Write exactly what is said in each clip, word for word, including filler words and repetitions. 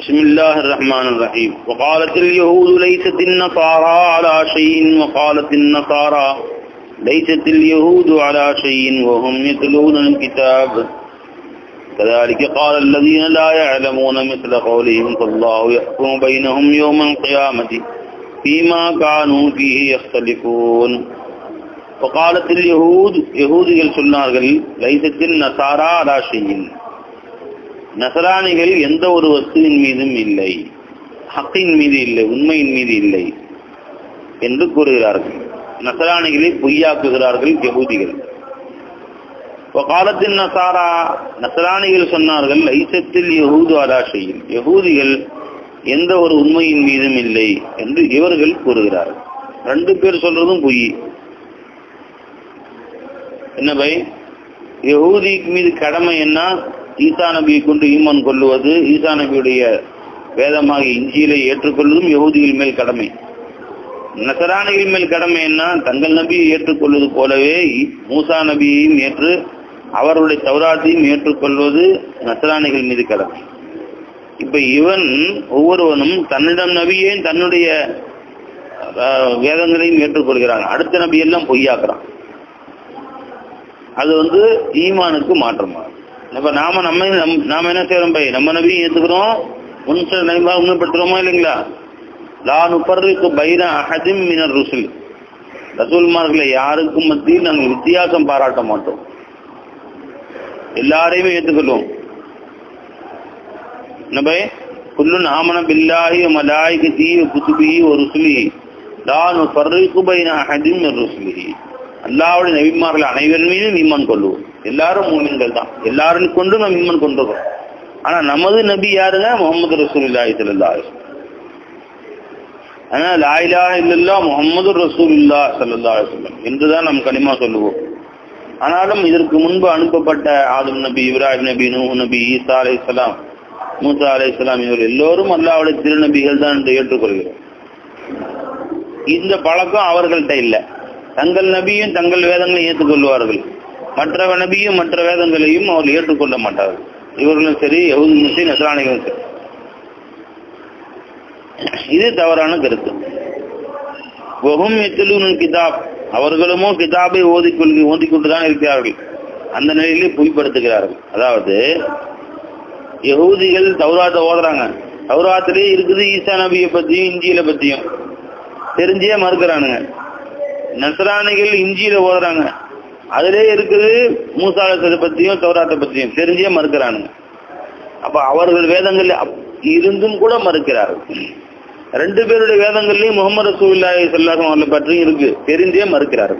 بسم الله الرحمن الرحيم. وقالت اليهود ليست النصارى على شيء وقالت النصارى ليست اليهود على شيء وهم يتلون الكتاب كذلك قال الذين لا يعلمون مثل قولهم فالله يحكم بينهم يوم القيامة فيما كانوا فيه يختلفون. وقالت اليهود يهودகள் சொன்னார்கள் ليست النصارى على شيء, நசராணிகள் எந்த ஒரு வஸ்துவின் மீதும் இல்லை, ஹக்கின் மீது இல்லை, உண்மையின் மீது இல்லை என்று கூறுகிறார்கள். நசராணிகளை பொய்யாக்குகிறார்கள் யஹூதிகள். காலத்தின் நசாரா, நசராணிகள் சொன்னார்கள் லைசத்தில் யஹூது அலா ஷைஇன், யஹூதிகள் எந்த ஒரு உண்மையின் மீதும் இல்லை என்று இவர்கள் கூறுகிறார்கள். ரெண்டு பேர் சொல்றதும் பொய். என்ன பை, யஹூதி மீது கடமை என்ன? ஈசா நபியை கொண்டு ஈமான் கொள்ளுவது, ஈசா நபியுடைய வேதமாக இஞ்சியிலை ஏற்றுக்கொள்வதும் யஹூதிகள் மேல் கடமை. நசராணிகள் மேல் கடமை என்ன? தங்கள் நபியை ஏற்றுக்கொள்வது போலவே மூசா நபியையும் ஏற்று அவருடைய தௌராத்தையும் ஏற்றுக்கொள்வது நசராணிகள் மீது கடமை. இப்ப இவன் ஒவ்வொருவனும் தன்னிடம் நபியையும் தன்னுடைய வேதங்களையும் ஏற்றுக்கொள்கிறான், அடுத்த நபியெல்லாம் பொய்யாக்குறான். அது வந்து ஈமானுக்கு மாற்றமாகும். இப்ப நாம நம்ம நாம என்ன செய்யறோம் பை, நம்ம நபியும் ஏத்துக்கிறோம், முன்சில நபியாக உண்மைப்படுத்துறோமா இல்லைங்களா? லா நுஃபர்ரிகு பைன அஹதின் மினர் ருசுல், ரசூல்மார்களை யாருக்கும் மத்தியில் நாங்கள் வித்தியாசம் பாராட்ட மாட்டோம், எல்லாரையுமே ஏற்றுக்கொள்வோம். என்ன பை, குல்லுன் ஆமன பில்லாஹி வ மலாயிகத்திஹி வ குதுபிஹி வ ருசுலிஹி லா நுஃபர்ரிகு பைன அஹதின் மினர் ருசுலிஹி, அல்லாஹ்வுடைய நபிமார்கள் அனைவரும் மீதும் ஈமான் கொள்வோம். எல்லாரும் மூமின்கள் தான், எல்லாரும் கொண்டு நம்ம ஈமான் கொண்டிருக்கிறோம். ஆனா நமது நபி யாருங்க? முஹம்மது ரசூலுல்லாஹி ஸல்லல்லாஹு அலைஹி வஸல்லம். ஆனா லா இலாஹ இல்லல்லாஹ் முஹம்மது ரசூலுல்லாஹ் ஸல்லல்லாஹு அலைஹி வஸல்லம் என்றுதான் நாம் கலிமா சொல்லுவோம். ஆனாலும் இதற்கு முன்பு அனுப்பப்பட்ட ஆதம் நபி, இப்ராஹிம் நபி, நூஹ் நபி, ஈசா அலைஹிஸ்ஸலாம், மூசா அலைஹிஸ்ஸலாம் இவர்கள் எல்லோரும் அல்லாஹ்வுடைய திருநபிகள் தான் என்று ஏற்றுக்கொள்கிறோம். இந்த பழக்கம் அவர்கள்ட்ட இல்லை. தங்கள் நபியும் தங்கள் வேதங்களையும் ஏற்றுக்கொள்வார்கள், மற்ற நபியும் மற்ற வேதங்களையும் அவர்கள் ஏற்றுக்கொள்ள மாட்டார்கள். இவர்களும் சரி, யஹூதியும் சரி, நஸ்ரானிகளும் சரி. இது தவறான கருத்து. வஹும் யத்லூனல் கிதாப், அவர்களுமோ கிதாபை ஓதிக்கொள்கி ஓதிக்கொண்டுதான் இருக்கிறார்கள், அந்த நிலையிலே பொய்ப்படுத்துகிறார்கள். அதாவது யஹூதிகள் தௌராத்தை ஓதுறாங்க, தௌராத்திலே இருக்குது ஈசா நபியை பத்தியும் இஞ்சியில பத்தியும், தெரிஞ்சே மறுக்கிறானுங்க. நஸ்ரானிகள் இஞ்சியில ஓதுறாங்க, அதிலே இருக்குது மூசாலத்தை பத்தியும் தௌராத்தை பத்தியும், தெரிஞ்சே மறுக்கிறானுங்க. அப்ப அவர்கள் வேதங்கள் இருந்தும் கூட மறுக்கிறார்கள். ரெண்டு பேருடைய வேதங்கள்லயும் முஹம்மது ரசூலுல்லாஹி ஸல்லல்லாஹு அலைஹி வஸல்லம் அவர்களை பற்றியும் இருக்கு, தெரிஞ்சே மறுக்கிறார்கள்.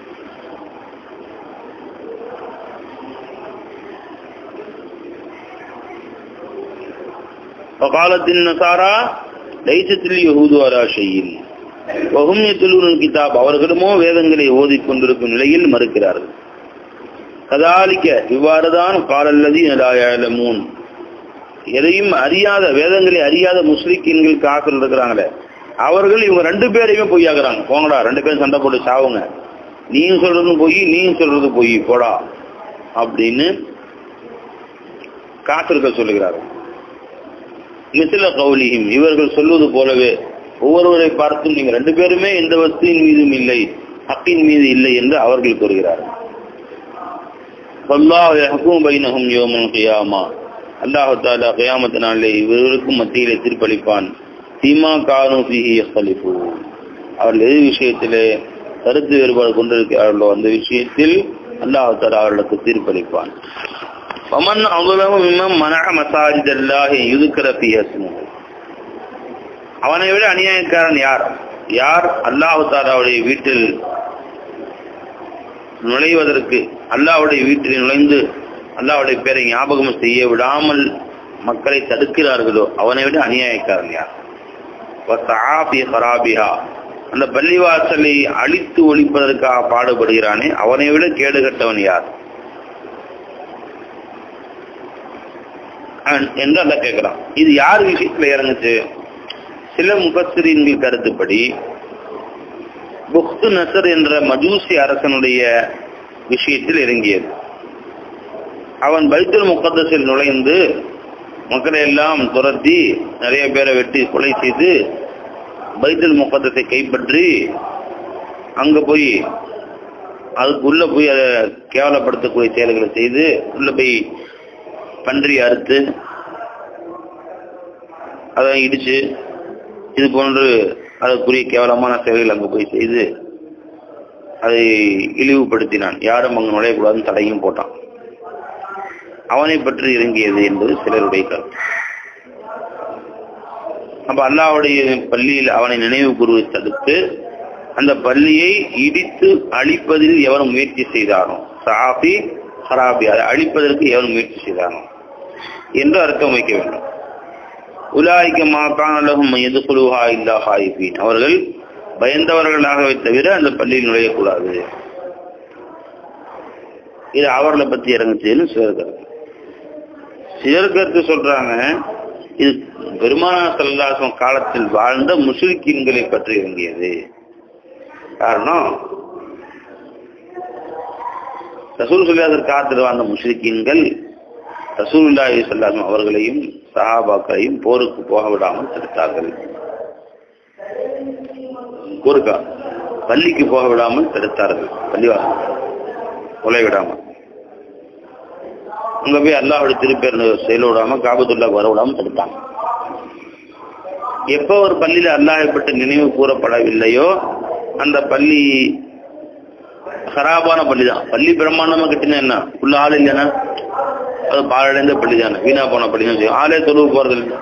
வகாலத்தின் நசாரா லைஸத்தில் யஹூது அலா ஷைஇன் வஹும் யத்லூனல் கிதாப், அவர்களுமோ வேதங்களை ஓதிக்கொண்டிருக்கும் நிலையில் மறுக்கிறார்கள். கதாலிக்க, இவ்வாறுதான் காலல்லதீன லா யஅலமூன், எதையும் அறியாத, வேதங்களை அறியாத முஸ்லிக்கீன்கள் காஃபிர் இருக்கிறாங்களே, அவர்கள் இவங்க ரெண்டு பேரையுமே பொய்யாக்குறாங்க. போங்கடா, ரெண்டு பேரும் சண்டை போட்டு சாவுங்க, நீயும் சொல்றது பொய், நீயும் சொல்றது பொய், போடா அப்படின்னு காஃபிர்கள் சொல்லுகிறார்கள். மிஸ்ல கௌலிஹிம், இவர்கள் சொல்வது போலவே ஒவ்வொருவரை பார்த்தும் நீங்க ரெண்டு பேருமே எந்த வஸ்துவின் மீதும் இல்லை, ஹக்கின் மீது இல்லை என்று அவர்கள் கூறுகிறார்கள். வல்லாஹு யஹ்குமு பைனஹும் யௌமல் கியாமா, அல்லாஹ் தஆலா கியாமத் நாளிலே இவர்களுக்கும் மத்தியிலே தீர்ப்பளிப்பான். ஃபீமா கானூ ஃபீஹி யக்தலிஃபூன், அவர்கள் எது விஷயத்திலே கருத்து வேறுபாடு கொண்டிருக்கிறார்களோ அந்த விஷயத்தில் அல்லாஹ் தஆலா அவர்களுக்கு தீர்ப்பளிப்பான். வமன் அظلم ممن منع مساجد الله يذكر فيها اسمه, அவனை விட அநியாயக்காரன் யார்? யார் அல்லாஹ் தஆலாவுடைய வீட்டில் நுழைவதற்கு, அல்லாஹ்வுடைய வீட்டில் நுழைந்து அல்லாஹ்வுடைய பேரை ஞாபகம் செய்ய விடாமல் மக்களை தடுக்கிறார்களோ அவனை விட அநியாயக்காரன் யார்? வஸஆஃபி கராபிஹா, அந்த பள்ளிவாசலை அழித்து ஒழிப்பதற்காக பாடுபடுகிறானே அவனை விட கேடுகட்டவன் யார் என்று அல்லாஹ் கேட்கிறான். இது யார் விஷயத்துல இறங்குச்சு? சில முஃபஸ்ஸிரீன்கள் கருத்துப்படி புக்து நசர் என்ற மஜூசி அரசனுடைய விஷயத்தில் இறங்கியது. அவன் பைத்துல் முகத்தஸில் நுழைந்து மக்களை எல்லாம் துரத்தி நிறைய பேரை வெட்டி கொலை செய்து பைத்துல் முகத்தத்தை கைப்பற்றி அங்க போய் அதுக்கு உள்ள போய் அதை கேவலப்படுத்தக்கூடிய செயல்களை செய்து உள்ள போய் பன்றி அறுத்து அதை இடிச்சு இது போன்று அதற்குரிய கேவலமான செயல்கள் அங்கு போய் செய்து அதை இழிவுபடுத்தினான். யாரும் அங்கு நுழையக்கூடாதுன்னு தடையும் போட்டான். அவனை பற்றி இறங்கியது என்பது சிலருடைய கருத்து. அப்ப அல்லாஹ்வுடைய பள்ளியில் அவனை நினைவு கூறுவதை தடுத்து அந்த பள்ளியை இடித்து அழிப்பதில் எவன் முயற்சி செய்தானோ, சாபி ஹராபி, அதை அழிப்பதற்கு எவன் முயற்சி செய்தானோ என்று அர்த்தம் வைக்க வேண்டும். உலாய்க்க மாகாணலகும் எதுகுலுஹா இல்லா ஹாயிபீன், அவர்கள் பயந்தவர்களாகவே தவிர அந்த பள்ளியில் நுழையக்கூடாது. இது அவர்களை பத்தி இறங்குச்சுன்னு சிலர் கருத்து. சிலர் கருத்து சொல்றாங்க இது பெருமானார் ஸல்லல்லாஹு அலைஹி வஸல்லம் காலத்தில் வாழ்ந்த முஷ்ரிக்கீன்களை பற்றி இறங்கியது. காரணம் ரசூல் ஸல்லல்லாஹு அலைஹி காலத்தில் வாழ்ந்த முஷ்ரிக்கீன்கள் ரசூலுல்லாஹி ஸல்லல்லாஹு அலைஹி வஸல்லம் அவர்களையும் சஹாபாக்களையும் போருக்கு போக விடாமல் தடுத்தார்கள். போருக்கா பள்ளிக்கு போக விடாமல் தடுத்தார்கள். பள்ளிவாசல் கொலை விடாமல் அங்க போய் அல்லாஹ்வுடைய திருப்பேர் செயல விடாம காபத்துல்லாஹ் வர விடாமல் தடுத்தாங்க. எப்ப ஒரு பள்ளியில அல்லாஹை பற்றி நினைவு கூறப்படவில்லையோ அந்த பள்ளி ஹராபான பள்ளி தான். பள்ளி பிரம்மாண்டமா கட்டினா என்ன, உள்ள ஆள் இல்லைன்னா அது பாழடைந்த பள்ளி தானே, வீணா போன பள்ளி தான் செய்யும். ஆளே தொழுவு போறது இல்லை.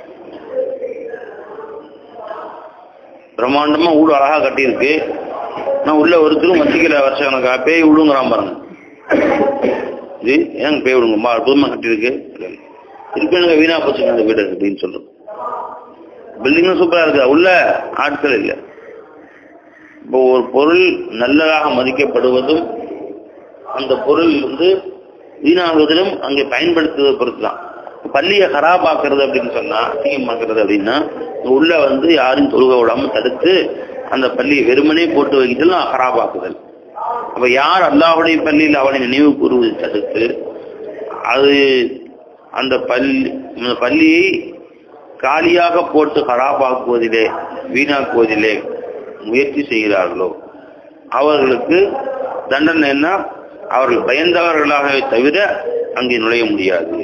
பிரம்மாண்டமா ஊடு அழகா கட்டியிருக்கு, நான் உள்ள ஒருத்தரும் வச்சிக்கல வருஷம் எனக்கு பேய் விடுங்கிறான் பாருங்க. இது ஏங்க பேய் விடுங்கம்மா புதுமா கட்டியிருக்கு இருக்கு வீணா போச்சு அந்த வீடு அப்படின்னு சொல்றோம். பில்டிங்கும் சூப்பரா இருக்கு, உள்ள ஆட்கள் இல்லை. இப்போ ஒரு பொருள் நல்லதாக மதிக்கப்படுவதும் அந்த பொருள் வந்து வீணாகுவதிலும் அங்கே பயன்படுத்துவதை பொறுத்து தான். பள்ளியை ஹராபாக்குறது அப்படின்னு சொன்னா, அசிங்கமாக்குறது அப்படின்னா உள்ள வந்து யாரும் தொழுக விடாம தடுத்து அந்த பள்ளியை வெறுமனே போட்டு வைக்கிட்டு ஹராபாக்குதல். அப்ப யார் அல்லாஹ்வுடைய பள்ளியில் அவனை நினைவு கூறுவதை தடுத்து அது அந்த பள்ளி பள்ளியை காலியாக போட்டு ஹராபாக்குவதிலே வீணாக்குவதிலே முயற்சி செய்கிறார்களோ அவர்களுக்கு தண்டனை என்ன, அவர்கள் பயந்தவர்களாகவே தவிர அங்கே நுழைய முடியாது.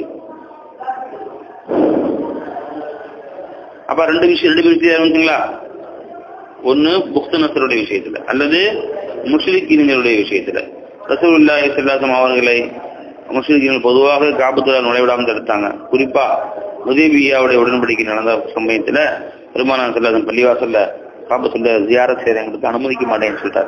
அப்ப ரெண்டு விஷயம் ரெண்டு விஷயம் இருக்குங்களா, ஒன்னு புக்த நசருடைய விஷயத்துல அல்லது முஷ்ரிக்கீன்களுடைய விஷயத்துல. ரசூலுல்லாஹி ஸல்லல்லாஹு அலைஹி வஸல்லம் அவர்களை முஷ்ரிக்கீன்கள் பொதுவாக காபத்துல்லாஹ் நுழைவிடாமல் தடுத்தாங்க. குறிப்பா ஹுதைபியாவுடைய உடன்படிக்கை நடந்த சமயத்துல பெருமானார் ஸல்லல்லாஹு அலைஹி வஸல்லம் பள்ளிவாசல்ல காபத்துல்ல ஜியாரத் செய்யறவங்களுக்கு அனுமதிக்க மாட்டேன்னு சொல்லிட்டாரு.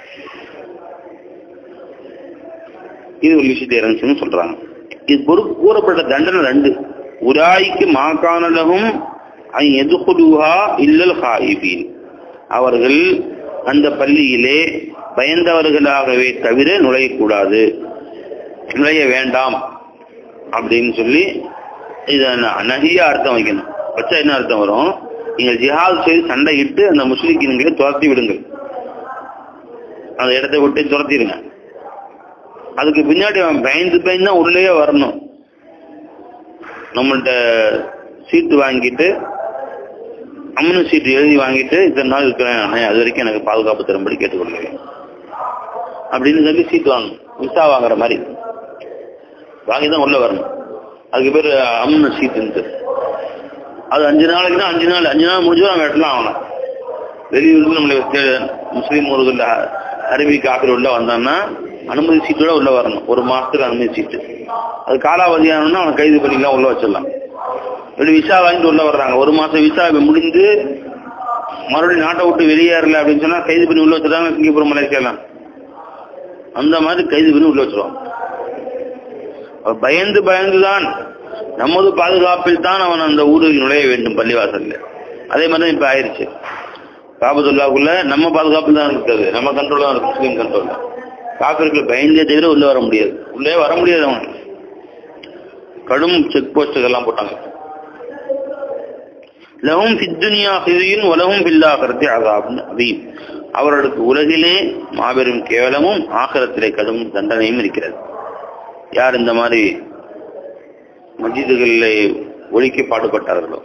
இது ஒரு விஷயத்தை இறங்குச்சுன்னு சொல்றாங்க. இது பொறுப்பு கூறப்பட்ட தண்டனை ரெண்டு. உராய்க்கு மாகாணலகும் எதுகுலுஹா இல்லல் ஹாயிபீன், அவர்கள் அந்த பள்ளியிலே பயந்தவர்களாகவே தவிர நுழையக்கூடாது, நுழைய வேண்டாம் அப்படின்னு சொல்லி இத நஹியா அர்த்தம் வைக்கணும். வச்சா என்ன அர்த்தம் வரும், நீங்கள் ஜிஹாத் செய்து சண்டையிட்டு அந்த முஸ்லிம்களை துரத்தி விடுங்கள், அந்த இடத்தை விட்டு துரத்திடுங்க. அதுக்கு பின்னாடி அவன் பயந்து பயந்து தான் உள்ளே வரணும். நம்மள்கிட்ட சீட்டு வாங்கிட்டு அம்மனு சீட்டு எழுதி வாங்கிட்டு இத்தனை நாள் இருக்கிறேன், அது வரைக்கும் எனக்கு பாதுகாப்பு தரும்படி கேட்டுக்கொள்கிறேன் அப்படின்னு சொல்லி சீட்டு வாங்கணும். விசா வாங்குற மாதிரி வாங்கிதான் உள்ள வரணும். அதுக்கு பேர் அம்மனு சீட்டு. அது அஞ்சு நாளைக்கு தான், அஞ்சு நாள் அஞ்சு நாள் முடிஞ்சு அவன் வெட்டலாம். அவனை வெளியூருக்கு நம்மளை முஸ்லீம் ஊர்கள் அரபி காப்பீடு உள்ள வந்தான்னா அனுமதி சீட்டோட உள்ள வரணும். ஒரு மாசத்துக்கு அனுமதி சீட்டு. அது காலாவதியானோன்னா அவனை கைது பண்ணிக்கலாம், உள்ள வச்சிடலாம். இப்படி விசா வாங்கிட்டு உள்ள வர்றாங்க. ஒரு மாசம் விசா முடிந்து மறுபடியும் நாட்டை விட்டு வெளியேறல அப்படின்னு சொன்னா கைது பண்ணி உள்ள வச்சிருக்காங்க. சிங்கப்பூர் மலேசியாலாம் அந்த மாதிரி கைது பண்ணி உள்ள வச்சிருவாங்க. பயந்து பயந்துதான் நமது பாதுகாப்பில் தான் அவன் அந்த ஊரில் நுழைய வேண்டும் பள்ளிவாசல்ல. அதே மாதிரிதான் இப்ப ஆயிடுச்சு. காபத்துல்லாவுக்குள்ள நம்ம பாதுகாப்பு தான் இருக்குது, நம்ம கண்ட்ரோல் தான் இருக்கு, முஸ்லீம் கண்ட்ரோல். காப்பிற்கு பயந்தே தவிர உள்ள வர முடியாது, உள்ளே வர முடியாது. அவன் கடும் செக் போஸ்டுகள் எல்லாம் போட்டாங்க. லஹும் ஃபித்துன்யா ஹிஸியுன் வலஹும் ஃபில் ஆகிரத்தி அஸாபுன் அதீம், அவர்களுக்கு உலகிலே மாபெரும் கேவலமும் ஆகிரத்திலே கடும் தண்டனையும் இருக்கிறது. யார் இந்த மாதிரி மஸ்ஜிதுகளிலே ஒழிக்க பாடுபட்டார்களோ.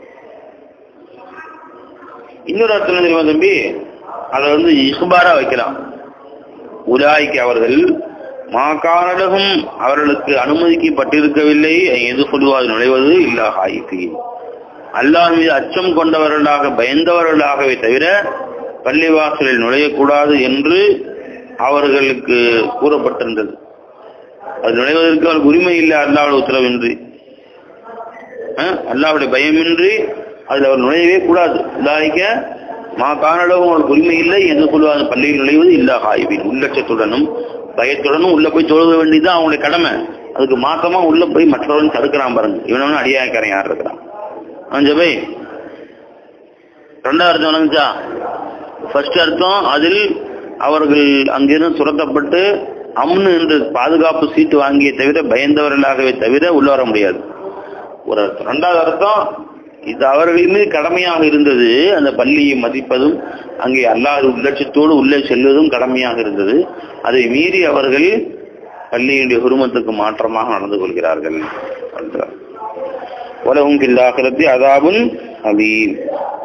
இன்னொரு அர்த்தம் தெரியுமா தம்பி, அதை வந்து இஹ்பாரா வைக்கலாம். உலாய்க்கு அவர்கள் மாகாணகம் அவர்களுக்கு அனுமதிக்கப்பட்டிருக்கவில்லை எது சொல்லுவாது நுழைவது இல்லா ஹாயிக்கு, அல்லாஹ் மீது அச்சம் கொண்டவர்களாக பயந்தவர்களாகவே தவிர பள்ளிவாசலில் நுழையக்கூடாது என்று அவர்களுக்கு கூறப்பட்டிருந்தது. அது நுழைவதற்கு அவருக்கு உரிமை இல்லை அல்லாஹ்வுடைய உத்தரவின்றி, அல்லாஹ்வுடைய பயமின்றி அதில் அவர் நுழையவே கூடாது. உலாய்க்க மா காணளவும் அவருக்கு உரிமை இல்லை என்று சொல்லுவாங்க. பள்ளியில் நுழைவது இல்லா ஹாயிபின், உள்ளட்சத்துடனும் பயத்துடனும் உள்ள போய் தொழுக வேண்டியதுதான் அவங்களுடைய கடமை. அதுக்கு மாற்றமா உள்ள போய் மற்றவர்கள் தடுக்கிறான் பாருங்க. இவனவனு அடியாக்காரன் யார் இருக்கிறான் அஞ்சபை. ரெண்டாவது அர்த்தம் வணங்குச்சா? ஃபர்ஸ்ட் அர்த்தம், அதில் அவர்கள் அங்கிருந்து துரத்தப்பட்டு அம்னு என்று பாதுகாப்பு சீட்டு வாங்கிய தவிர பயந்தவர்களாகவே தவிர உள்ள வர முடியாது ஒரு அர்த்தம். ரெண்டாவது அர்த்தம், இது அவர்களின் மீது கடமையாக இருந்தது. அந்த பள்ளியை மதிப்பதும் அங்கே அல்லாஹ் உள்ளட்சத்தோடு உள்ளே செல்வதும் கடமையாக இருந்தது. அதை மீறி அவர்கள் பள்ளியினுடைய ஹுருமத்துக்கு மாற்றமாக நடந்து கொள்கிறார்கள். வலஹும் ஃபில் ஆகிரத்தி அஸாபுன் அதீம்.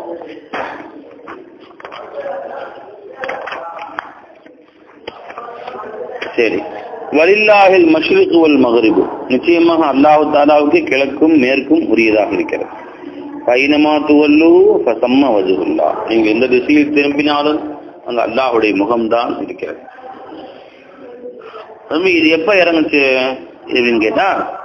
சரி, வலில்லாஹில் மஷ்ரிக் வல் மக்ரிப், நிச்சயமாக அல்லாஹ் தஆலாவுக்கு கிழக்கும் மேற்கும் உரியதாக இருக்கிறது. பைனமா துவல்லு ஃபஸம்ம வஜ்ஹுல்லாஹ், நீங்க எந்த திசையில் திரும்பினாலும் அங்க அல்லாஹ்வுடைய முகம்தான் இருக்கிறது. இது எப்ப இறங்குச்சு அப்படின்னு கேட்டா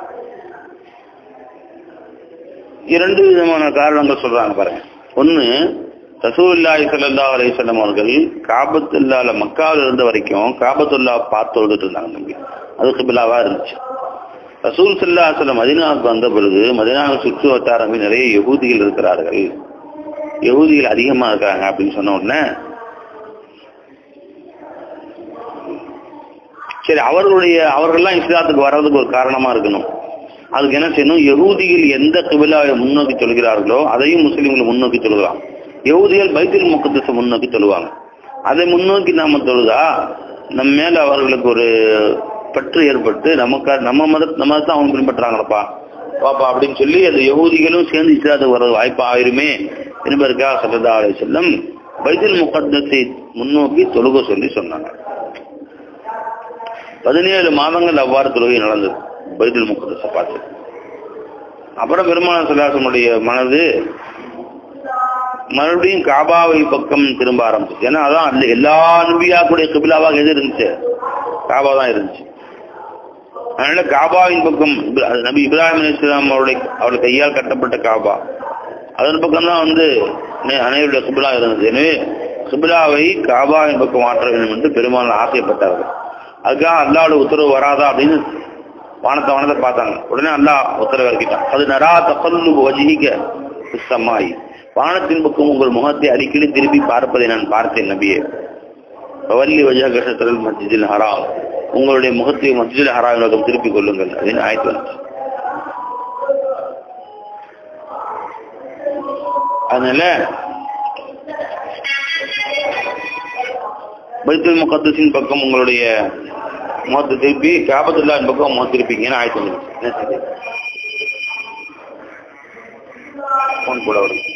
இரண்டு விதமான காரணங்கள் சொல்றாங்க பாருங்க. ஒன்னு, ரசூலுல்லாஹி ஸல்லல்லாஹு அலைஹி வஸல்லம் அவர்கள் காபத்துல்லாஹ்ல மக்காவில் இருந்த வரைக்கும் காபத்துல்லாஹ் பார்த்து தொழுதுட்டு இருந்தாங்க தம்பி. அது கிப்லாவா இருந்துச்சு. ரசூல் ஸல்லல்லாஹு அலைஹி வஸல்லம் மதீனாவுக்கு வந்த பொழுது மதீனாவை சுற்று வட்டாரங்களில் நிறைய யகூதிகள் இருக்கிறார்கள், யகூதிகள் அதிகமா இருக்காங்க அப்படின்னு சொன்ன உடனே சரி அவர்களுடைய அவர்கள்லாம் இஸ்லாத்துக்கு வர்றதுக்கு ஒரு காரணமா இருக்கணும். அதுக்கு என்ன செய்யணும், யகூதிகள் எந்த கிபிலாவை முன்னோக்கி சொல்கிறார்களோ அதையும் முஸ்லீம்களை முன்னோக்கி சொல்லுவாங்க. யகூதிகள் பைத்துல் முகத்தஸை முன்னோக்கி சொல்லுவாங்க. அதை முன்னோக்கி நாம தொழுதா நம்ம மேல அவர்களுக்கு ஒரு பற்று ஏற்பட்டு நமக்கு நம்ம மத நம்ம மதத்தை அவங்க பின்பற்றாங்களப்பா பாப்பா அப்படின்னு சொல்லி அந்த யகூதிகளும் சேர்ந்து இஸ்லாத்துக்கு வர்றது வாய்ப்பு ஆயிருமே என்பதற்காக ஸல்லல்லாஹு அலைஹி வஸல்லம் பைத்துல் முகத்தஸை முன்னோக்கி தொழுக சொல்லி சொன்னாங்க. பதினேழு மாதங்கள் அவ்வாறு தொழுகை நடந்தது பைத்துல் முகத்தஸை பார்த்து. அப்புறம் பெருமானார் ஸல்லல்லாஹு அலைஹி வஸல்லம் மனது மறுபடியும் காபாவை பக்கம் திரும்ப ஆரம்பிச்சு. ஏன்னா அதான் எல்லா நபியாக்குடைய கிபிலாவாக எது இருந்துச்சு, காபா தான் இருந்துச்சு. அதனால காபாவின் பக்கம் நபி இப்ராஹிம் அலைஹிஸ்ஸலாம் அவருடைய அவருடைய கையால் கட்டப்பட்ட காபா, அதன் பக்கம் தான் வந்து அனைவருடைய கிபிலா இருந்தது. எனவே கிபிலாவை காபாவின் பக்கம் மாற்ற வேண்டும் என்று பெருமாள் ஆசைப்பட்டார்கள். அதுக்காக அல்லாஹ்வுடைய உத்தரவு வராதா அப்படின்னு வானத்தை வானத்தை பார்த்தாங்க. உடனே அல்லாஹ் உத்தரவு இறக்கிட்டான். அது நரா தகல்லுபு வஜ்ஹிக ஃபிஸ் ஸமாஇ, வானத்தின் பக்கம் உங்கள் முகத்தை அடிக்கடி திருப்பி பார்ப்பதை நான் பார்த்தேன் நபியே. வல்லி வஜ்ஹக ஷத்ரல் மஸ்ஜிதில் ஹராம், உங்களுடைய முகத்தை மஸ்ஜிதுல் ஹராம் பக்கம் திருப்பிக் கொள்ளுங்கள் அப்படின்னு ஆயத்து வந்துச்சு. அதனால பைத்துல் முகத்தஸின் பக்கம் உங்களுடைய முகத்தை திருப்பி காபத்துல்லாஹின் பக்கம் முகம் திருப்பிங்கன்னு ஆயத்து வந்துச்சு. போன் கூட வரும்.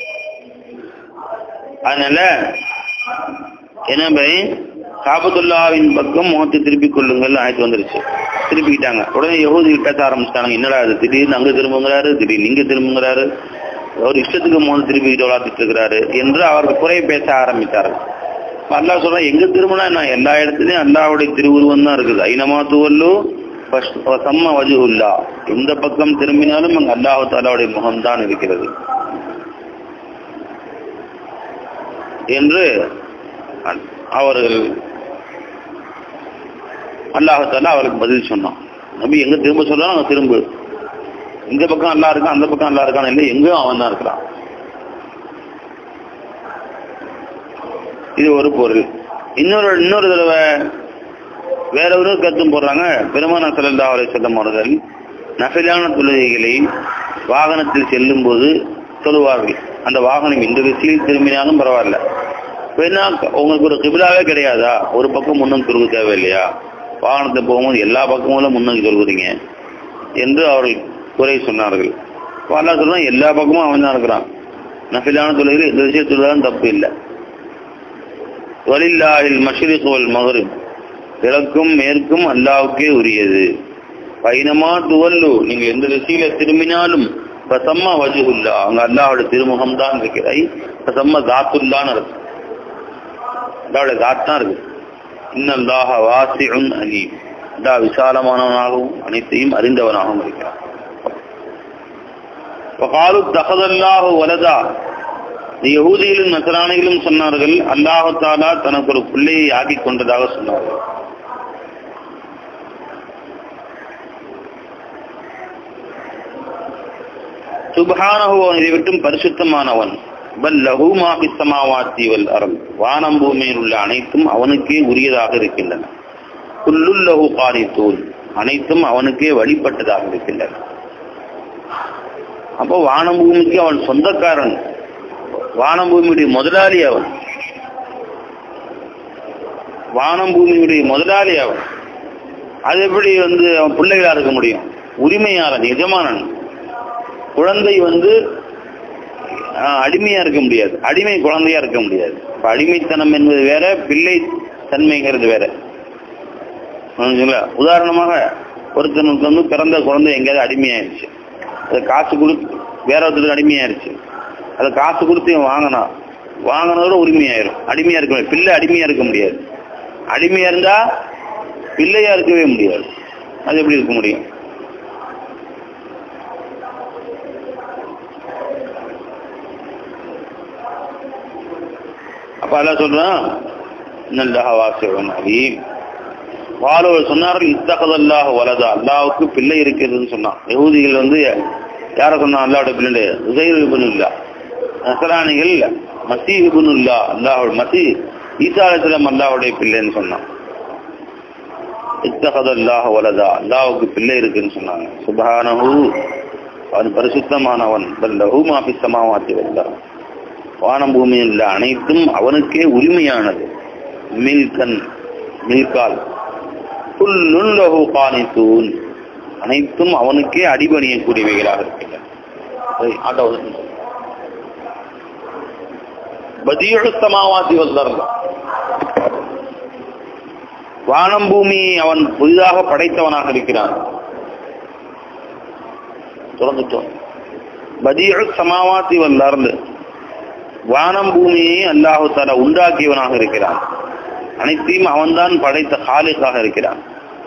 அதனால என்ன பை காபத்துல்லாஹின் பக்கம் முகத்தை திருப்பிக் கொள்ளுங்கள் ஆயத்து வந்துருச்சு. திருப்பிக்கிட்டாங்க. உடனே யஹூதி பேச ஆரம்பிச்சிட்டாங்க. என்னடா அது திடீர்னு அங்க திரும்புங்கிறாரு, திடீர்னு இங்க திரும்புங்கிறாரு, அவர் இஷ்டத்துக்கு முகத்தை திருப்பிக்கிட்டு விளாத்திட்டு இருக்கிறாரு என்று அவருக்கு குறை பேச ஆரம்பித்தார்கள். அல்லாஹ் சொல்றா, எங்க திரும்பினா என்ன, எல்லா இடத்துலயும் அல்லாஹ்வுடைய திருவுருவம் தான் இருக்குது. ஐனமா துவல்லு ஃபஸம்ம வஜ்ஹுல்லாஹ், எந்த பக்கம் திரும்பினாலும் அங்க அல்லாஹ் தஆலாவுடைய முகம்தான் இருக்கிறது என்று அவர்கள் அல்லாஹ் தஆலா அவருக்கு பதில் சொன்னான். நபி எங்க திரும்ப சொல்றான் அங்க திரும்ப, இந்த பக்கம் அல்லாஹ் இருக்கான் அந்த பக்கம் அல்லாஹ் இருக்கான் இல்லை, எங்கேயும் அவன் தான் இருக்கிறான். இது ஒரு பொருள். இன்னொரு இன்னொரு தடவை வேற ஒரு கருத்தும் போடுறாங்க. பெருமானார் ஸல்லல்லாஹு அலைஹி வஸல்லம் அவர்கள் நஃபிலான தொழுகைகளை வாகனத்தில் செல்லும் போது தொழுவார்கள். அந்த வாகனம் எந்த திசையில் திரும்பினாலும் பரவாயில்ல. வேணா உங்களுக்கு ஒரு கிபிலாவே கிடையாதா, ஒரு பக்கம் முன்னோக்கி தொழுக தேவை இல்லையா, வாகனத்தை போகும்போது எல்லா பக்கமும் முன்னோக்கி தொழுகிறீங்க என்று அவர்கள் குறை சொன்னார்கள். அல்லாஹ் சொல்றான் எல்லா பக்கமும் அவன் தான் இருக்கிறான். நஃபிலான தொழுகையில் இந்த விஷயத்துலதான் தப்பு இல்லை. வலில்லாஹில் மஷ்ரிக் வல் மக்ரிப், கிழக்கும் மேற்கும் அல்லாஹ்வுக்கே உரியது. பைனமா துவல்லு, நீங்க எந்த திசையில திரும்பினாலும் பசம்மா வஜ்ஹுல்லா, அங்க அல்லாஹ்வோட திருமுகம் தான் இருக்கிறாய். பசம்மா தாத்துல்லான்னு இருக்கு, அல்லாஹ்வோட தாத் தான் இருக்கு. இன்னல்லாஹ வாசிஉன் அலீம், அல்லாஹ் விசாலமானவனாகவும் அனைத்தையும் அறிந்தவனாகவும் இருக்கிறான். வகாலு தஹதல்லாஹு வலதா, யஹூதிகளும் நஸ்ரானிகளும் சொன்னார்கள் அல்லாஹ் தஆலா தனக்கு ஒரு பிள்ளையை ஆக்கி கொண்டதாக சொன்னார்கள். சுப்ஹானஹு, இதை விட்டும் பரிசுத்தமானவன். பல் லஹு மா ஃபிஸ் ஸமாவாத்தி வல் அர்த், வானம் பூமியில் உள்ள அனைத்தும் அவனுக்கே உரியதாக இருக்கின்றன. குல்லுல் லஹு கானித்தூன், அனைத்தும் அவனுக்கே வழிபட்டதாக இருக்கின்றன. அப்போ வானம் பூமிக்கு அவன் சொந்தக்காரன், வானம் பூமியுடைய முதலாளி அவன், வானம் பூமியுடைய முதலாளி அவன். அது எப்படி வந்து அவன் பிள்ளைகளா இருக்க முடியும்? உரிமையாளன், எஜமானன். குழந்தை வந்து அடிமையா இருக்க முடியாது, அடிமை குழந்தையா இருக்க முடியாது. அடிமைத்தனம் என்பது வேற, பிள்ளை தன்மைங்கிறது வேற. உதாரணமாக ஒருத்தனுக்கு வந்து பிறந்த குழந்தை எங்கேயாவது அடிமையாயிருச்சு, அதை காசு கொடுத்து வேற ஒருத்தருக்கு அடிமையாயிருச்சு, அதை காசு கொடுத்து வாங்கினா வாங்கினதோட உரிமையாயிரும். அடிமையா இருக்க முடியாது, பிள்ளை அடிமையா இருக்க முடியாது. அடிமையா இருந்தா பிள்ளையா இருக்கவே முடியாது. அது எப்படி இருக்க முடியும்? அப்ப அல்லாஹ் சொல்றான் இன்னல்லாஹ வாசிஉன் அலீம். வாலோர் சொன்னார்கள் இத்தகதல்லாஹு வலதா, அல்லாஹ்வுக்கு பிள்ளை இருக்கிறதுன்னு சொன்னான். யஹூதிகள் வந்து யார சொன்னா அல்லாஹ்வுடைய பிள்ளை? உஸைர் இப்னுல்லாஹ். நஸ்ரானிகள் மஸீஹ் இப்னுல்லாஹ், அல்லாஹ்வுடைய மஸீஹ் ஈசா அலைஹிஸ்ஸலாம் அல்லாஹ்வுடைய பிள்ளைன்னு சொன்னான். இத்தகதல்லாஹு வலதா, அல்லாஹ்வுக்கு பிள்ளை இருக்குன்னு சொன்னாங்க. சுப்ஹானஹு, அவன் பரிசுத்தமானவன். பல் லஹு மா ஃபிஸ் ஸமாவாத்தி வல் அர்த், வானம் பூமியில் உள்ள அனைத்தும் அவனுக்கே உரிமையானது. மில்கன், மில்கால். குல்லுன் லஹு கானித்தூன், அனைத்தும் அவனுக்கே அடிபணியக்கூடியவைகளாக இருக்கின்றன. பதீஉ ஸமாவாத்தி வல் அர்த், வானம் பூமியை அவன் புதிதாக படைத்தவனாக இருக்கிறான். தொடர்ந்துட்டோம். பதீஉ ஸமாவாத்தி வல் அர்த், வானம் பூமியை அல்லாஹ் தஆலா உண்டாக்கியவனாக இருக்கிறான். அனைத்தையும் அவன்தான் படைத்த காலிகாக இருக்கிறான்.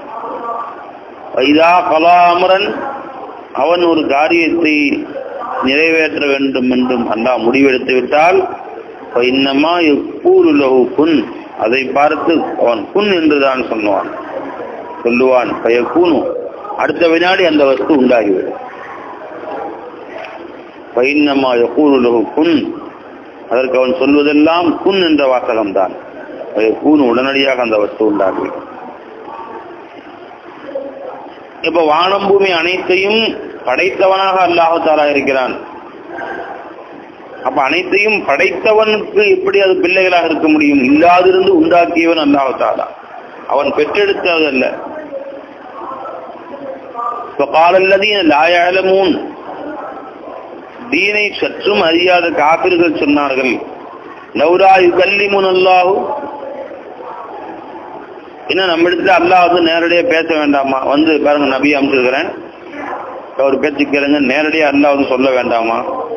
வைதா கலா அமரன், அவன் ஒரு காரியத்தை நிறைவேற்ற வேண்டும் என்றும் அல்லாஹ் முடிவெடுத்து விட்டால் இன்னமா யகூலு லஹு குன், அதை பார்த்து அவன் குன் என்றுதான் சொல்லுவான் சொல்லுவான் ஃபயகூனு, அடுத்த வினாடி அந்த வஸ்து உண்டாகிவிடும். ஃபைன்னமா யகூலு லஹு குன், அதற்கு அவன் சொல்வதெல்லாம் குன் என்ற வாசகம்தான். கூன், உடனடியாக அந்த வஸ்து உண்டாகிவிடும். இப்ப வானம் பூமி அனைத்தையும் படைத்தவனாக அல்லாஹ் தஆலா இருக்கிறான். அப்ப அனைத்தையும் படைத்தவனுக்கு எப்படி அது பிள்ளைகளாக இருக்க முடியும்? இல்லாதிருந்து உண்டாக்கியவன் அல்லாஹ் தஆலா, அவன் பெற்றெடுத்ததல்ல. فقال الذين لا يعلمون, தீனை சற்றும் அறியாத காபிர்கள் சொன்னார்கள் லௌலா யுகல்லிமுனல்லாஹு, இன்னும் நம்ம இடத்துல அல்லாஹ் வந்து நேரடியாக பேச வேண்டாமா? வந்து பாருங்க, நபி அனுப்பிச்சிருக்கிறேன், ஒரு பேச்சு கேளுங்க, நேரடியாக அல்லாஹ் வந்து சொல்ல வேண்டாமா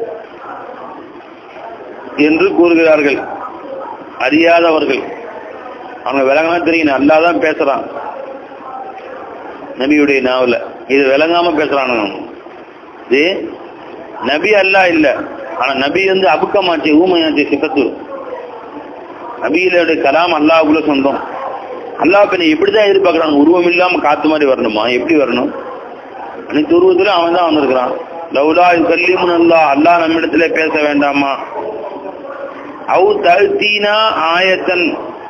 என்று கூறுகிறார்கள் அறியாதவர்கள். அவங்க விளங்கினா தெரியும், அல்லாஹ் தான் பேசுறான் நபியுடைய நாவல, இது விளங்காம பேசுறானு. இது நபி அல்லாஹ் இல்ல, ஆனா நபி வந்து அபுக்கமாச்சு, ஊமையாச்சு, சிக்கத்து. நபியிலுடைய கலாம் அல்லாஹ்வுக்குள்ள சொந்தம். அல்லாஹ் பின்ன எப்படிதான் எதிர்பார்க்கறாங்க? உருவம் இல்லாம காத்து மாதிரி வரணுமா? எப்படி வரணும்? அனைத்து உருவத்திலும் அவன் தான் வந்திருக்கிறான். லௌலா யுகல்லிமுனல்லாஹ், அல்லாஹ் நம்மிடத்துல பேச வேண்டாமா? அவு தஅதீனா ஆயத்தன்,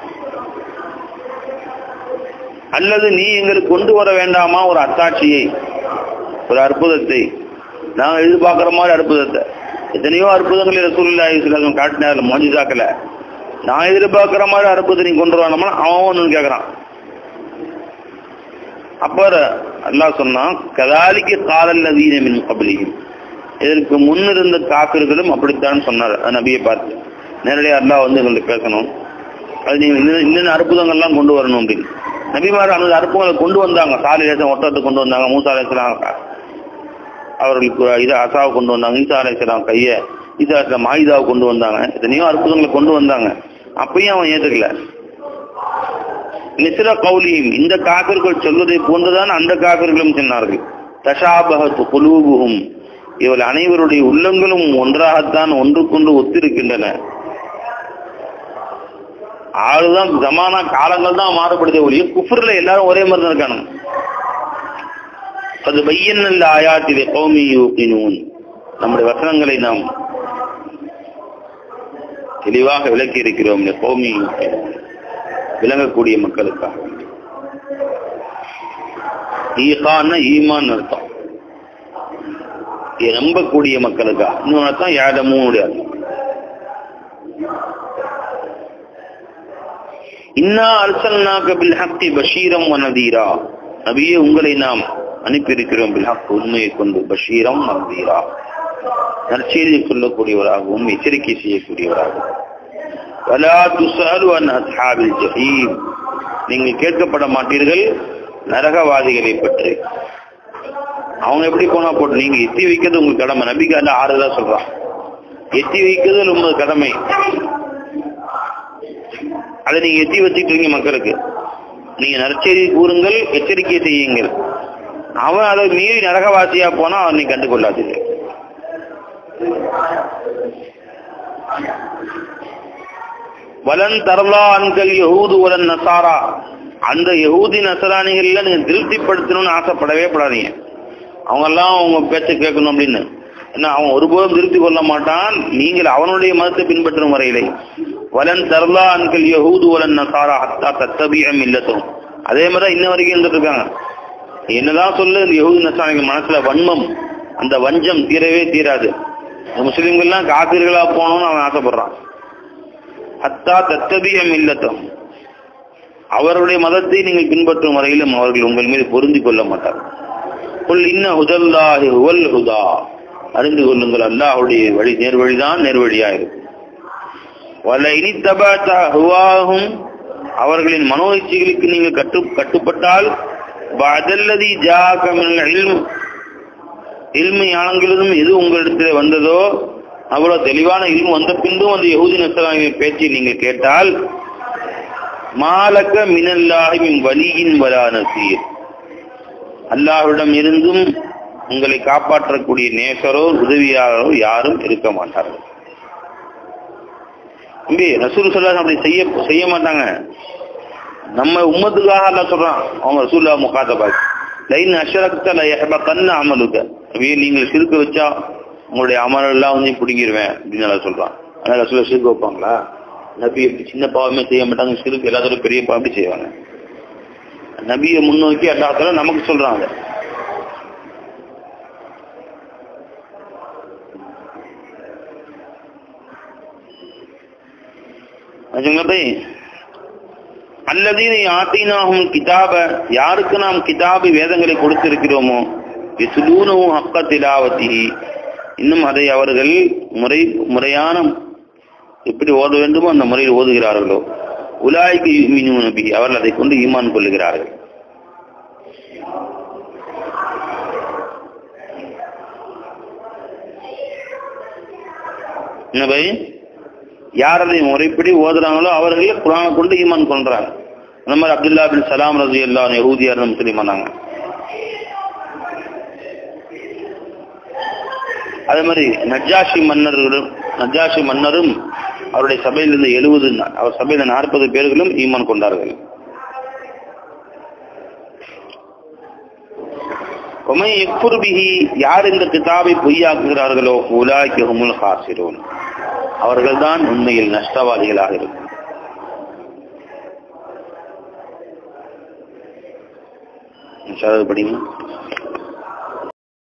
அல்லது நீ எங்களுக்கு கொண்டு வர வேண்டாமா ஒரு அத்தாட்சியை, ஒரு அற்புதத்தை? நாங்கள் எதிர்பார்க்கிற மாதிரி அற்புதத்தை, எத்தனையோ அற்புதங்கள் ரசூலுல்லாஹி ஸல்லல்லாஹு அலைஹி வஸல்லம் காட்டினார், மோஜிசாக்களை. நான் எதிர்பார்க்கிற மாதிரி அற்புதத்தை நீ கொண்டு வரணுமா? அவன் ஒன்று கேட்கறான். அப்ப அல்லாஹ் சொன்னான் கதாலிக்கு காலல்லதீன மின் கப்லிஹிம், இதற்கு முன்னிருந்த காபிர்களும் அப்படித்தான் சொன்னார். நபியை பார்த்து நேரடியாக அல்லாஹ் வந்து எங்களுக்கு பேசணும், அது நீங்க இன்னும் அற்புதங்கள்லாம் கொண்டு வரணும் அப்படின்னு. நபிமார் அந்த அற்புதங்களை கொண்டு வந்தாங்க. சாலி அலைஹிஸ்ஸலாம் ஒட்டத்தை கொண்டு வந்தாங்க, மூசா அலைஹிஸ்ஸலாம் அவர்களுக்கு இதை அசாவை கொண்டு வந்தாங்க, ஈசா அலைஹிஸ்ஸலாம் கையை, ஈசா அலைஹிஸ்ஸலாம் ஆயுதாவை கொண்டு வந்தாங்க, எத்தனையோ அற்புதங்களை கொண்டு வந்தாங்க. அப்பயும் அவன் ஏற்றுக்கல. நிசில கௌலியும், இந்த காபிர்கள் சொல்வதை போன்றுதான் அந்த காபிர்களும் சொன்னார்கள். தஷாபஹத் குலூபுஹும், இவள் அனைவருடைய உள்ளங்களும் ஒன்றாகத்தான் ஒன்றுக்கொண்டு ஒத்திருக்கின்றன. ஆளுதான் ஜமானா காலங்கள் தான் மாறுபடுதே ஒழிய குஃப்ர்ல எல்லாரும் ஒரே மாதிரி தான் இருக்கானுங்க. அது பையன்னல் ஆயாத்திலே கௌமி யூகினூன், நம்முடைய வசனங்களை நாம் தெளிவாக விளக்கி இருக்கிறோம். கௌமி யூகினூன், விளங்கக்கூடிய மக்களுக்காக. ஈகான்னா ஈமான் அர்த்தம், நம்பக்கூடிய மக்களுக்காக. இன்னொன்னு அர்த்தம் யாதமுடைய அர்த்தம். இன்னா அர்சல்நாக பில் ஹக்கி பஷீரம் வ நதீரா, நபியே உங்களை நாம் அனுப்பியிருக்கிறோம். பில் ஹக், உண்மையை கொண்டு, பஷீரம் வ நதீரா, நற்செய்தி சொல்லக்கூடியவராகவும் எச்சரிக்கை செய்யக்கூடியவராகவும். வலா துஸஅலு அன் அஸ்ஹாபில் ஜஹீம், நீங்கள் கேட்கப்பட மாட்டீர்கள் நரகவாதிகளை பற்றி. அவங்க எப்படி போனா போட்டு, நீங்க எத்தி வைக்கிறது உங்களுக்கு கடமை. நபிக்கு அல்ல ஆறுதான் சொல்றான், எத்தி வைக்கிறது உங்களுக்கு கடமை. அதை நீங்க எத்தி வச்சுட்டு இருக்கீங்க மக்களுக்கு. நீங்க நற்செய்தி கூறுங்கள், எச்சரிக்கை செய்யுங்கள். அவன் அதை மீறி நரகவாசியா போனா அவன் நீ கண்டுகொள்ளாதீங்க. வலன் தரலா அன்கள் யஹூது வலன் நசாரா, அந்த யஹூதி நசராணிகள்ல நீங்க திருப்திப்படுத்தணும்னு ஆசைப்படவே படாதீங்க. அவங்க எல்லாம் அவங்க பேச்ச கேட்கணும் அப்படின்னு. ஏன்னா அவன் ஒருபோதும் திருப்தி கொள்ள மாட்டான் நீங்கள் அவனுடைய மதத்தை பின்பற்றும் வரையிலே. வலன் தரலா அன்கள் யஹூது வலன் நசாரா ஹத்தா தத்தபிஅ மில்லத்துஹும், அதே மாதிரி இன்ன வரைக்கும் இருந்துட்டு இருக்காங்க. என்னதான் சொல்லு, இந்த யஹூதி நசாராணிகள் மனசுல வன்மம், அந்த வஞ்சம் தீரவே தீராது. முஸ்லிம்கள்லாம் காபிர்களா போகணும்னு அவன் ஆசைப்படுறான். ஹத்தா தத்தபிஅ மில்லத்துஹும், அவருடைய மதத்தை நீங்கள் பின்பற்றும் வரையிலும் அவர்கள் உங்கள் மீது பொருந்தி கொள்ள மாட்டார்கள். குல் இன்ன ஹுதல்லாஹி ஹுவல் ஹுதா, அறிந்து கொள்ளுங்கள் அல்லாஹ்வுடைய வழி நேர்வழிதான் நேர்வழியா இருக்கும். வல இனி தபத ஹுவாஹும், அவர்களின் மனோ இச்சைகளுக்கு நீங்கள் கட்டு கட்டுப்பட்டால் பஅதல்லதி ஜாஅக மினல் இல்ம், இல்மு ஞானங்களும் எது உங்களிடத்தில் வந்ததோ அவ்வளவு தெளிவான இல்மு வந்த பின்பும் அந்த யஹூதி நஸ்ரானியின் பேச்சை நீங்கள் கேட்டால் மாலக மினல்லாஹி மின் வலியின் வலா நசீர், அல்லாஹ்விடம் இருந்தும் உங்களை காப்பாற்றக்கூடிய நேசரோ உதவியாளரோ யாரும் இருக்க மாட்டார்கள். ரசூல் ஸல்லல்லாஹு அப்படி செய்ய செய்ய மாட்டாங்க. நம்ம உம்மத்துக்காக அல்லாஹ் சொல்றான். அவங்க ரசூலுல்லாஹ் முகாத்தபா லைன் அஷ்ரக்த ல யஹபகன்ன அமலுக, அப்படியே நீங்கள் சிறுக்கு வச்சா உங்களுடைய அமல் எல்லாம் வந்து பிடிங்கிருவேன் அப்படின்னு அல்லாஹ் சொல்றான். ஆனால் ரசூலுல்லாஹ் சிறுக்கு வைப்பாங்களா? நபி எப்படி சின்ன பாவமே செய்ய மாட்டாங்க, சிறுக்கு எல்லாத்தோட பெரிய பாவமே செய்வாங்க. நபியை முன்னோக்கி அல்லாஹ் நமக்கு சொல்றாங்க. அல்லதீன ஆதீனாஹும் கிதாப, யாருக்கு நாம் கிதாபு வேதங்களை கொடுத்திருக்கிறோமோ, யஸ்லூனஹு ஹக்க திலாவத்திஹி, இன்னும் அதை அவர்கள் முறை முறையான எப்படி ஓத வேண்டுமோ அந்த முறையில் ஓதுகிறார்களோ, உலாயிக யுமினூன பிஹி, அவர்கள் அதை கொண்டு ஈமான் கொள்ளுகிறார்கள். என்ன பை, யார் அதை முறைப்படி ஓதுறாங்களோ அவர்கள் குர்ஆனை கொண்டு ஈமான் கொள்றாங்க. அந்த மாதிரி அப்துல்லா பின் சலாம் ரலியல்லாஹு அன்ஹு யஹூதியார் முஸ்லிம் ஆனாங்க. அதே மாதிரி நஜ்ஜாஷி மன்னர்களும் நஜ்ஜாஷி மன்னரும் அவருடைய சபையிலிருந்து எழுபது அவர் சபையில நாற்பது பேர்களும் ஈமான் கொண்டார்கள். ஒமை யக்ஃபுர் பிஹி, யார் இந்த கிதாபை பொய்யாக்குகிறார்களோ உலாயிக ஹுமுல் ஹாசிரூன், அவர்கள்தான் உண்மையில் நஷ்டவாதிகளாக இருக்கும். படிங்க.